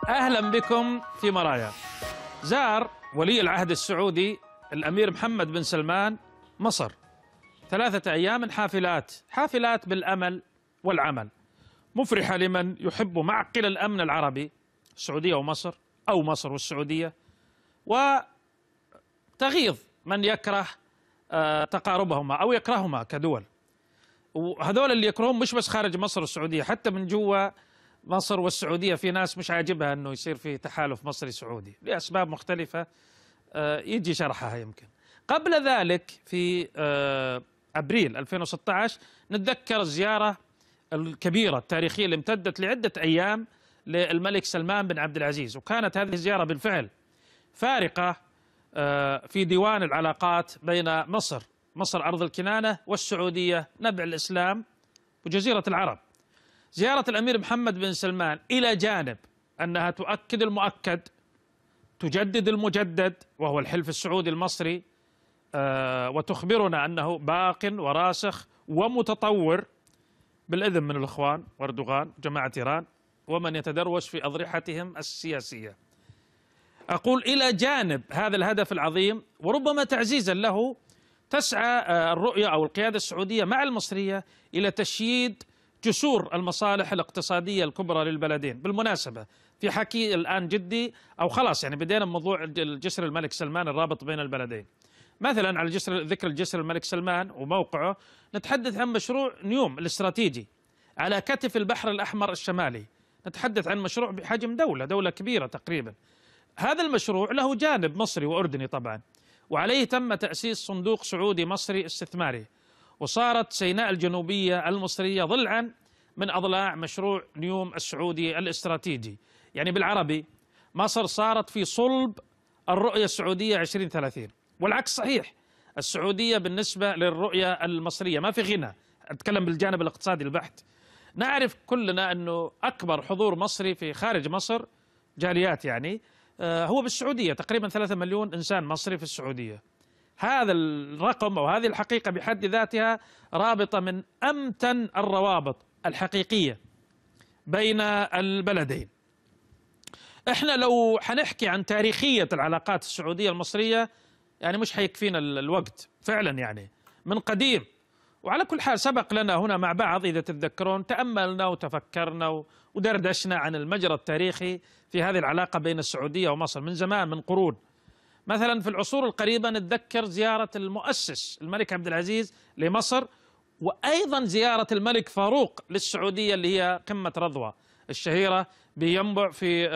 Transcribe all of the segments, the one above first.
أهلا بكم في مرايا. زار ولي العهد السعودي الأمير محمد بن سلمان مصر 3 أيام حافلات بالأمل والعمل، مفرحة لمن يحب معقل الأمن العربي، السعودية ومصر أو مصر والسعودية، وتغيظ من يكره تقاربهما أو يكرههما كدول. وهذول اللي يكرهون مش بس خارج مصر والسعودية، حتى من جوا مصر والسعودية في ناس مش عاجبها أنه يصير في تحالف مصري سعودي لأسباب مختلفة يجي شرحها يمكن. قبل ذلك في أبريل 2016 نتذكر الزيارة الكبيرة التاريخية اللي امتدت لعدة أيام للملك سلمان بن عبد العزيز، وكانت هذه الزيارة بالفعل فارقة في ديوان العلاقات بين مصر أرض الكنانة والسعودية نبع الإسلام وجزيرة العرب. زيارة الأمير محمد بن سلمان إلى جانب أنها تؤكد المؤكد، تجدد المجدد وهو الحلف السعودي المصري، وتخبرنا أنه باق وراسخ ومتطور بالإذن من الإخوان وأردوغان جماعة إيران ومن يتدروش في أضرحتهم السياسية. أقول إلى جانب هذا الهدف العظيم وربما تعزيزا له، تسعى الرؤية أو القيادة السعودية مع المصرية إلى تشييد جسور المصالح الاقتصادية الكبرى للبلدين. بالمناسبة في حكي الآن جدي أو خلاص يعني بدينا بموضوع الجسر الملك سلمان الرابط بين البلدين. مثلا على ذكر الجسر الملك سلمان وموقعه، نتحدث عن مشروع نيوم الاستراتيجي على كتف البحر الأحمر الشمالي، نتحدث عن مشروع بحجم دولة كبيرة تقريبا. هذا المشروع له جانب مصري وأردني طبعا، وعليه تم تأسيس صندوق سعودي مصري استثماري، وصارت سيناء الجنوبية المصرية ضلعا من أضلاع مشروع نيوم السعودي الاستراتيجي. يعني بالعربي مصر صارت في صلب الرؤية السعودية 2030، والعكس صحيح. السعودية بالنسبة للرؤية المصرية ما في غنى، أتكلم بالجانب الاقتصادي البحت. نعرف كلنا أنه أكبر حضور مصري في خارج مصر جاليات يعني هو بالسعودية، تقريبا 3 مليون إنسان مصري في السعودية. هذا الرقم أو هذه الحقيقة بحد ذاتها رابطة من أمتن الروابط الحقيقية بين البلدين. احنا لو حنحكي عن تاريخية العلاقات السعودية المصرية يعني مش حيكفينا الوقت فعلا، يعني من قديم. وعلى كل حال سبق لنا هنا مع بعض إذا تتذكرون تأملنا وتفكرنا ودردشنا عن المجرى التاريخي في هذه العلاقة بين السعودية ومصر من زمان، من قرون. مثلا في العصور القريبة نتذكر زيارة المؤسس الملك عبد العزيز لمصر، وأيضا زيارة الملك فاروق للسعودية اللي هي قمة رضوى الشهيرة بينبع في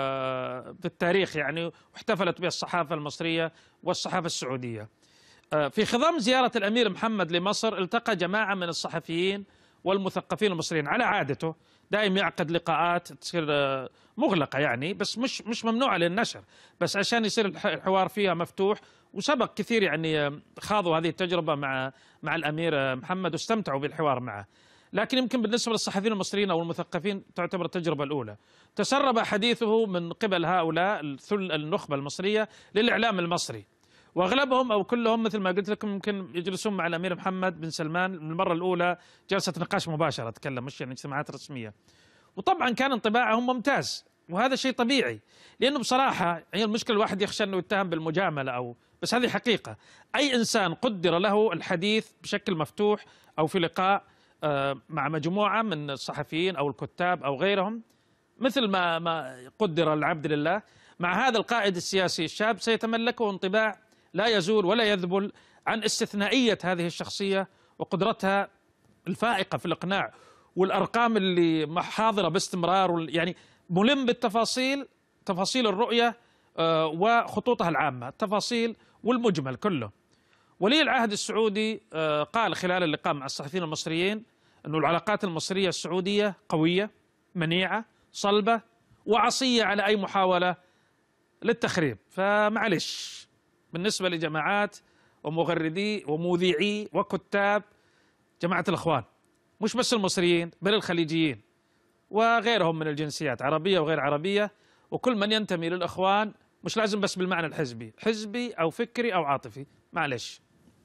التاريخ يعني، واحتفلت بها الصحافة المصرية والصحافة السعودية. في خضم زيارة الأمير محمد لمصر التقى جماعة من الصحفيين والمثقفين المصريين، على عادته دائما يعقد لقاءات تصير مغلقة يعني، بس مش ممنوعة للنشر، بس عشان يصير الحوار فيها مفتوح. وسبق كثير يعني خاضوا هذه التجربة مع الأمير محمد واستمتعوا بالحوار معه. لكن يمكن بالنسبة للصحفيين المصريين أو المثقفين تعتبر التجربة الأولى. تسرب حديثه من قبل هؤلاء النخبة المصرية للإعلام المصري، واغلبهم او كلهم مثل ما قلت لكم يمكن يجلسون مع الامير محمد بن سلمان المره الاولى جلسه نقاش مباشره، اتكلم مش يعني اجتماعات رسميه. وطبعا كان انطباعهم ممتاز، وهذا شيء طبيعي، لانه بصراحه هي المشكله الواحد يخشى انه يتهم بالمجامله بس هذه حقيقه. اي انسان قدر له الحديث بشكل مفتوح او في لقاء مع مجموعه من الصحفيين او الكتاب او غيرهم، مثل ما قدر العبد لله مع هذا القائد السياسي الشاب، سيتملكه انطباع لا يزول ولا يذبل عن استثنائية هذه الشخصية وقدرتها الفائقة في الإقناع، والأرقام اللي حاضرة باستمرار، يعني ملم بالتفاصيل، تفاصيل الرؤية وخطوطها العامة، التفاصيل والمجمل كله. ولي العهد السعودي قال خلال اللقاء مع الصحفيين المصريين أن العلاقات المصرية السعودية قوية منيعة صلبة وعصية على أي محاولة للتخريب. فمعلش بالنسبة لجماعات ومغردي ومذيعي وكتاب جماعة الإخوان، مش بس المصريين بل الخليجيين وغيرهم من الجنسيات عربية وغير عربية، وكل من ينتمي للإخوان، مش لازم بس بالمعنى الحزبي، حزبي أو فكري أو عاطفي، معلش.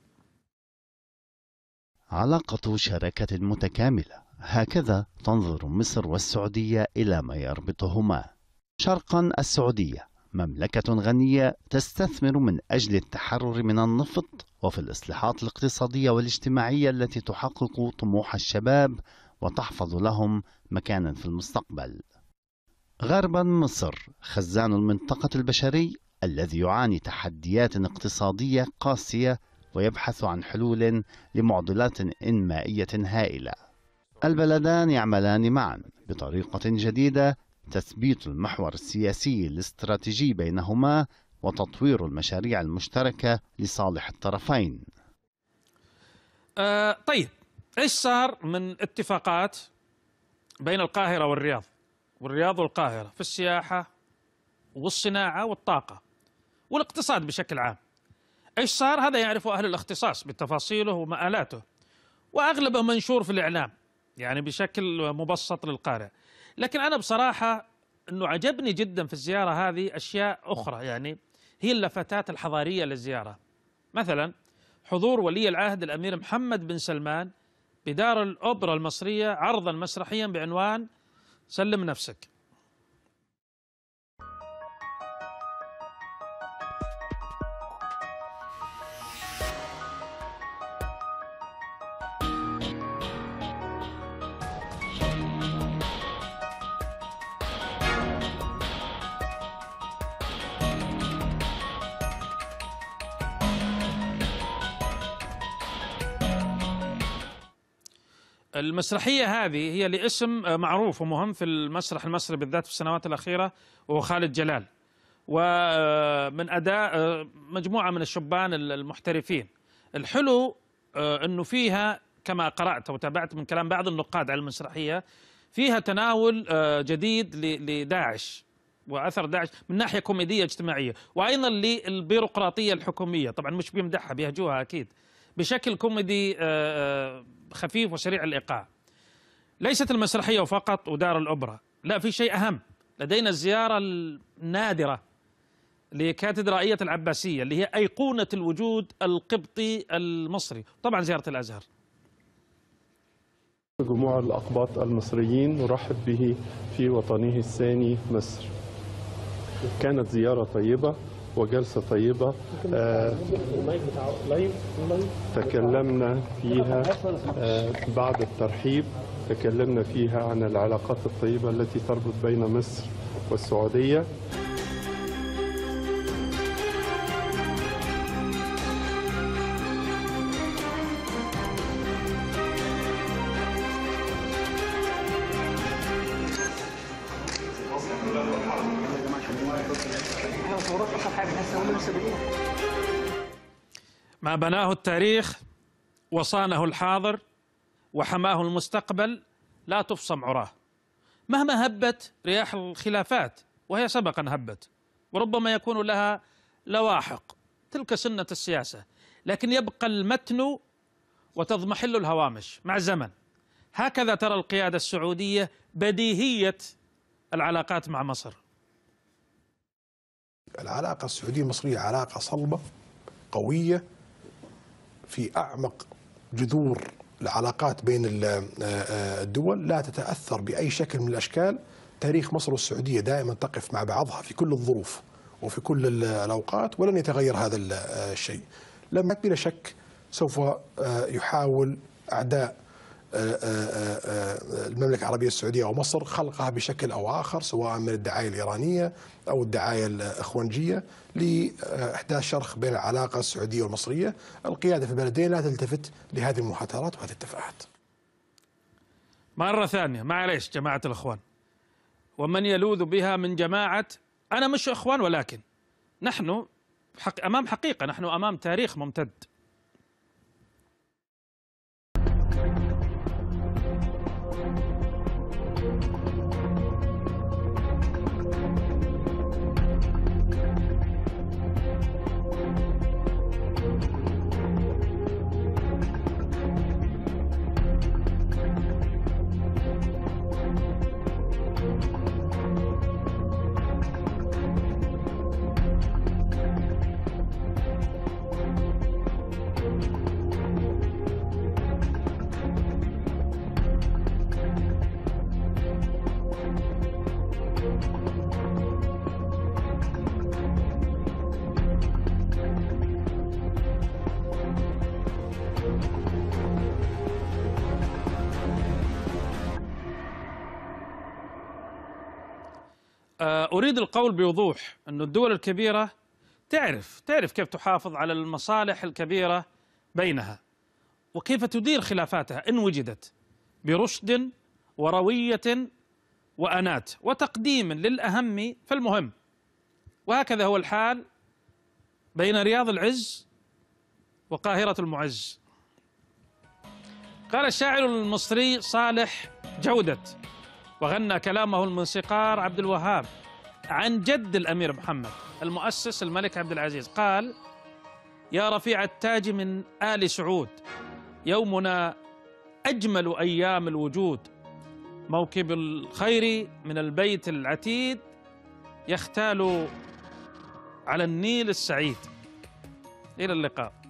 علاقة شراكة متكاملة، هكذا تنظر مصر والسعودية إلى ما يربطهما. شرقا السعودية مملكة غنية تستثمر من أجل التحرر من النفط وفي الإصلاحات الاقتصادية والاجتماعية التي تحقق طموح الشباب وتحفظ لهم مكانا في المستقبل. غربا مصر خزان المنطقة البشري الذي يعاني تحديات اقتصادية قاسية ويبحث عن حلول لمعضلات إنمائية هائلة. البلدان يعملان معا بطريقة جديدة تثبيت المحور السياسي الاستراتيجي بينهما وتطوير المشاريع المشتركة لصالح الطرفين. طيب، إيش صار من اتفاقات بين القاهرة والرياض والقاهرة في السياحة والصناعة والطاقة والاقتصاد بشكل عام؟ إيش صار؟ هذا يعرفه أهل الاختصاص بتفاصيله ومآلاته، وأغلبه منشور في الإعلام يعني بشكل مبسط للقارئ. لكن أنا بصراحة أنه عجبني جدا في الزيارة هذه أشياء أخرى، يعني هي اللفتات الحضارية للزيارة. مثلا حضور ولي العهد الأمير محمد بن سلمان بدار الأوبرا المصرية عرضا مسرحيا بعنوان سلم نفسك. المسرحية هذه هي لاسم معروف ومهم في المسرح المصري بالذات في السنوات الأخيرة، وهو خالد جلال، ومن أداء مجموعة من الشبان المحترفين. الحلو أنه فيها كما قرأت وتابعت من كلام بعض النقاد على المسرحية فيها تناول جديد لداعش وأثر داعش من ناحية كوميدية اجتماعية، وأيضا للبيروقراطية الحكومية. طبعا مش بيمدحها، بيهجوها أكيد بشكل كوميدي خفيف وسريع الإيقاع. ليست المسرحية فقط ودار الأوبرا، لا، في شيء أهم. لدينا الزيارة النادرة لكاتدرائية العباسية اللي هي أيقونة الوجود القبطي المصري، طبعا زيارة الأزهر. جموع الأقباط المصريين نرحب به في وطنه الثاني مصر. كانت زيارة طيبة وجلسة طيبة، تكلمنا فيها بعد الترحيب تكلمنا فيها عن العلاقات الطيبة التي تربط بين مصر والسعودية. ما بناه التاريخ وصانه الحاضر وحماه المستقبل لا تفصم عراه. مهما هبت رياح الخلافات، وهي سبقا هبت وربما يكون لها لواحق، تلك سنة السياسة، لكن يبقى المتن وتضمحل الهوامش مع الزمن. هكذا ترى القيادة السعودية بديهية العلاقات مع مصر. العلاقة السعودية المصرية علاقة صلبة قوية في أعمق جذور العلاقات بين الدول، لا تتأثر بأي شكل من الأشكال. تاريخ مصر والسعودية دائما تقف مع بعضها في كل الظروف وفي كل الأوقات، ولن يتغير هذا الشيء. لما بلا شك سوف يحاول أعداء المملكة العربية السعودية ومصر خلقها بشكل أو آخر، سواء من الدعاية الإيرانية أو الدعاية الإخوانجية، لإحداث شرخ بين العلاقة السعودية والمصرية. القيادة في البلدين لا تلتفت لهذه المحاترات وهذه التفاهات. مرة ثانية، معليش جماعة الإخوان ومن يلوذ بها من جماعة، أنا مش إخوان، ولكن نحن أمام حقيقة، نحن أمام تاريخ ممتد. أريد القول بوضوح أن الدول الكبيرة تعرف كيف تحافظ على المصالح الكبيرة بينها، وكيف تدير خلافاتها إن وجدت برشد وروية وأنات وتقديم للأهم فالمهم. وهكذا هو الحال بين رياض العز وقاهرة المعز. قال الشاعر المصري صالح جودة وغنى كلامه الموسيقار عبد الوهاب عن جد الأمير محمد المؤسس الملك عبد العزيز، قال: يا رفيع التاج من آل سعود، يومنا أجمل أيام الوجود، موكب الخير من البيت العتيد، يختال على النيل السعيد. إلى اللقاء.